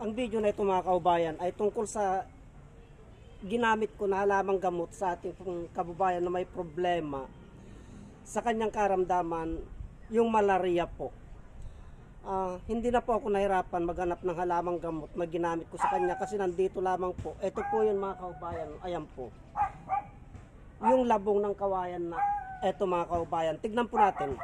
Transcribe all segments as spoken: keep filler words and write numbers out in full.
Ang video na ito mga kaubayan ay tungkol sa ginamit ko na halamang gamot sa ating kababayan na may problema sa kanyang karamdaman, yung malaria po. Uh, hindi na po ako nahirapan maghanap ng halamang gamot na ginamit ko sa kanya kasi nandito lamang po. Ito po yun mga kaubayan, ayan po. Yung labong ng kawayan na ito mga kaubayan. Tignan po natin.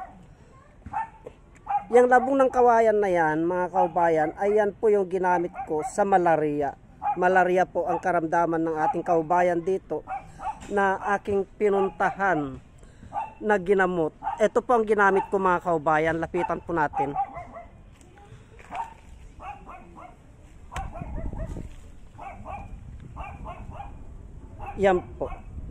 Yung labong ng kawayan na yan, mga kaubayan, ayan po yung ginamit ko sa malaria. Malaria po ang karamdaman ng ating kaubayan dito na aking pinuntahan na ginamot. Ito po ang ginamit ko mga kaubayan. Lapitan po natin. Yan po.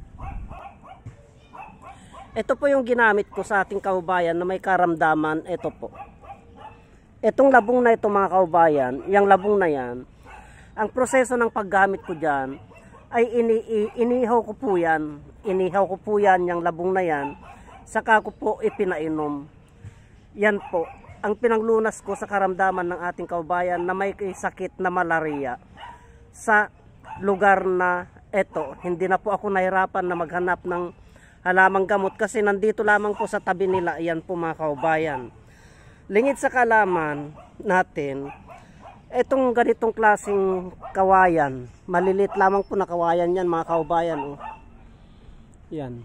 Ito po yung ginamit ko sa ating kaubayan na may karamdaman. Ito po. Itong labong na ito mga kaubayan, yung labong na yan, ang proseso ng paggamit ko dyan ay ini inihaw ko po yan. Inihaw ko po yan, yung labong na yan. Saka ko po ipinainom. Yan po. Ang pinanglunas ko sa karamdaman ng ating kaubayan na may sakit na malaria. Sa lugar na ito, hindi na po ako nahirapan na maghanap ng halamang gamot kasi nandito lamang po sa tabi nila. Yan po mga kaubayan. Lingid sa kalaman natin, itong ganitong klaseng kawayan, malilit lamang po na kawayan yan mga kaubayan. Oh. Yan.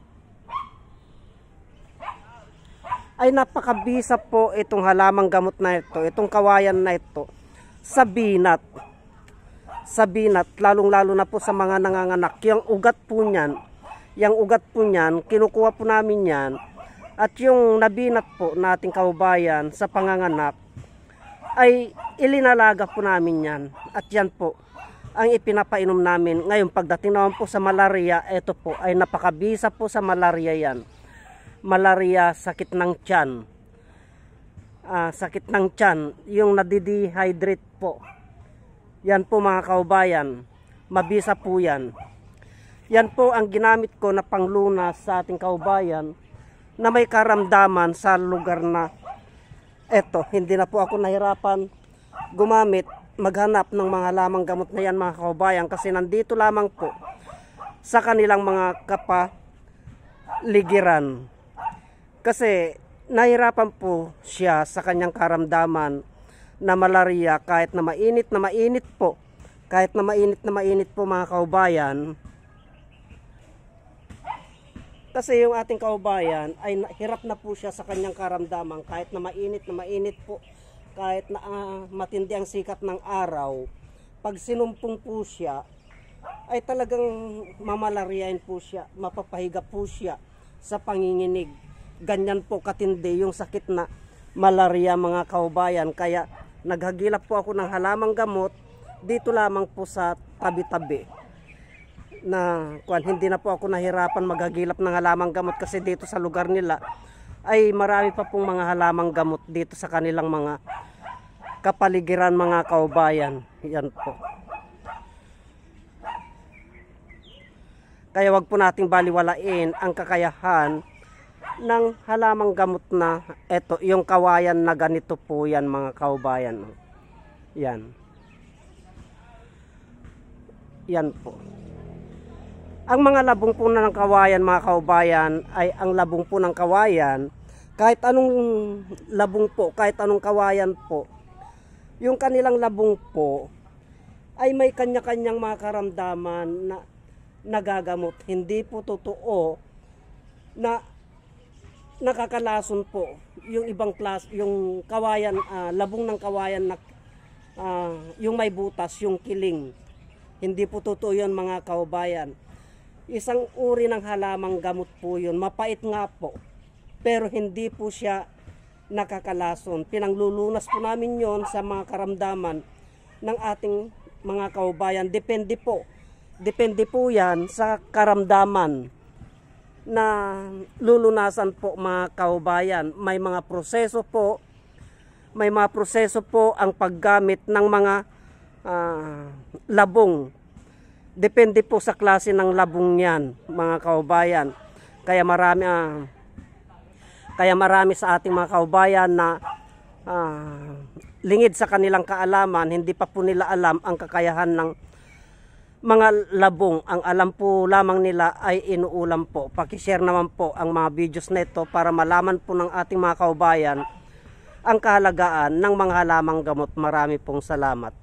Ay napakabisa po itong halamang gamot na ito, itong kawayan na ito, sa binat. Sa binat, lalong lalo na po sa mga nanganganak. Yung ugat po niyan, yung ugat po niyan, kinukuha po namin yan. At yung nabinat po nating kaubayan sa panganganak, ay ilinalaga po namin yan. At yan po ang ipinapainom namin. Ngayon pagdating naman po sa malaria, ito po ay napakabisa po sa malaria yan. Malaria, sakit ng tiyan. Ah, sakit ng tiyan, yung nadidehydrate po. Yan po mga kaubayan, mabisa po yan. Yan po ang ginamit ko na panglunas sa ating kaubayan na may karamdaman sa lugar na eto. Hindi na po ako nahirapan gumamit, maghanap ng mga lamang gamot na yan mga kaubayan kasi nandito lamang po sa kanilang mga kapaligiran. Kasi nahirapan po siya sa kanyang karamdaman na malaria kahit na mainit na mainit po. Kahit na mainit na mainit po mga kaubayan. Kasi yung ating kaubayan ay hirap na po siya sa kanyang karamdaman kahit na mainit na mainit po, kahit na uh, matindi ang sikat ng araw. Pag sinumpong po siya, ay talagang mamalariain po siya, mapapahiga po siya sa panginginig. Ganyan po katindi yung sakit na malaria mga kaubayan. Kaya naghagilap po ako ng halamang gamot dito lamang po sa tabi-tabi. Na kung hindi na po ako nahirapan maghagilap ng halamang gamot kasi dito sa lugar nila ay marami pa pong mga halamang gamot dito sa kanilang mga kapaligiran mga kaubayan. Yan po. Kaya wag po nating baliwalain ang kakayahan ng halamang gamot na eto, yung kawayan na ganito po yan mga kaubayan. Yan. Yan po. Ang mga labong po na ng kawayan mga kaubayan ay ang labong po ng kawayan, kahit anong labong po, kahit anong kawayan po, yung kanilang labong po ay may kanya-kanyang mga karamdaman na nagagamot. Hindi po totoo na nakakalason po yung ibang class, yung kawayan, uh, labong ng kawayan na uh, yung may butas, yung kiling. Hindi po totoo yun mga kaubayan. Isang uri ng halamang gamot po yun. Mapait nga po. Pero hindi po siya nakakalason. Pinanglulunas po namin yon sa mga karamdaman ng ating mga kaubayan. Depende po. Depende po yan sa karamdaman na lulunasan po mga kaubayan. May mga proseso po. May mga proseso po ang paggamit ng mga uh, labong. Depende po sa klase ng labong yan, mga kaubayan. Kaya marami uh, kaya marami sa ating mga kaubayan na uh, lingid sa kanilang kaalaman, hindi pa po nila alam ang kakayahan ng mga labong. Ang alam po lamang nila ay inuulam po. Pakishare naman po ang mga videos nito para malaman po ng ating mga kaubayan ang kahalagaan ng mga halamang gamot. Marami pong salamat.